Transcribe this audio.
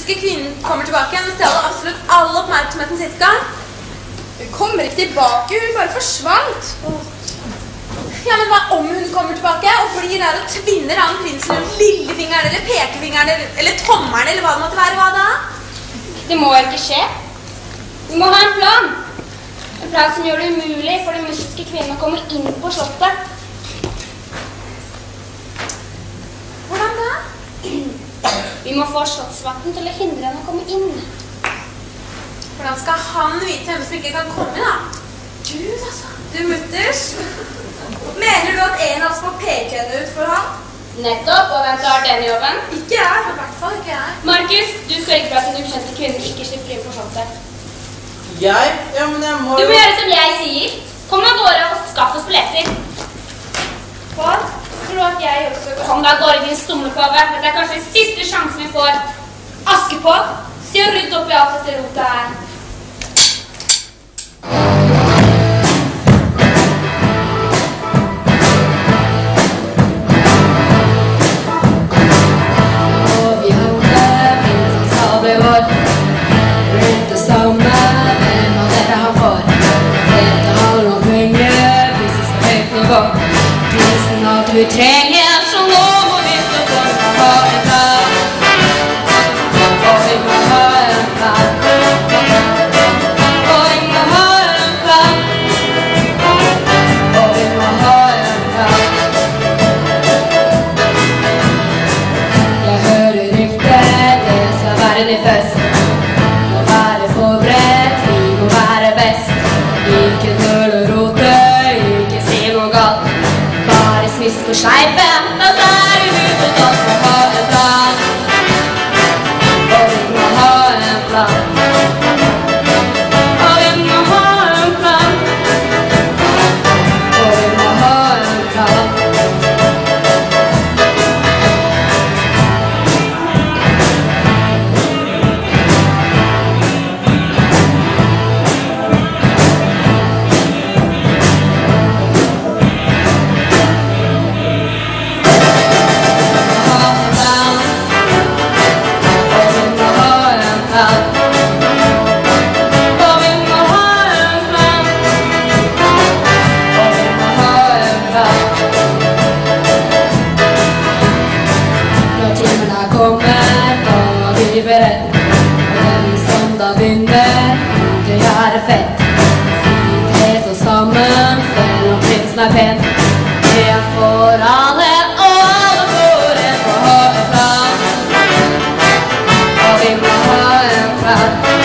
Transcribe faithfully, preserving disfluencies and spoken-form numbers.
mystiske kvinnen kommer tilbake. Nå stjeler absolutt all oppmerksomheten siste gang. Hun kommer ikke tilbake, hun bare forsvant. Ja, men hva om hun kommer tilbake og blir der og tvinner han prinsen rundt lillefingeren eller pekefingeren eller tommeren eller hva det måtte være? Hva da? Det må ikke skje. Vi må ha en plan. En plan som gjør det umulig for den mystiske kvinnen å komme inn på slottet. Hvordan da? Vi må få slottsvakten til å hindre henne å komme inn. Hvordan skal han vite hvem som ikke kan komme, da? Gud, altså. Du, mutters. Mener du at en av oss må peke henne ut for ham? Nettopp, og hvem tar den jobben? Ikke jeg, i hvert fall ikke jeg. Markus, du sørger for at den ukjente kvinnen ikke slipper inn på slottet. Jeg? Ja, men jeg må Du må gjøre som jeg sier. Kom av gårde og skaff oss billetter. Hva? Tror du at jeg også går? Kom deg av gårde, din stumlepave. Dette er kanskje den siste sjansen vi får. Askepott, se og rydde opp i alt dette rotet her. Vi trenger så nå må vi stå på og ha en plan. Og vi må ha en plan. Og vi må ha en plan. Og vi må ha en plan. Jeg hører rykter, det skal være en i fest. Må være forberedt, vi må være best. Ikke nøl og rote, ikke si noe galt. Smisk og sleipen, og så er det ut og tatt for å ha en plan. Og vi må ha en plan. Og vi må ha en plan. Og vi må ha en plan. Pen. Jeg får alle, og alle får en, må ha en plan. Og vi må ha en plan.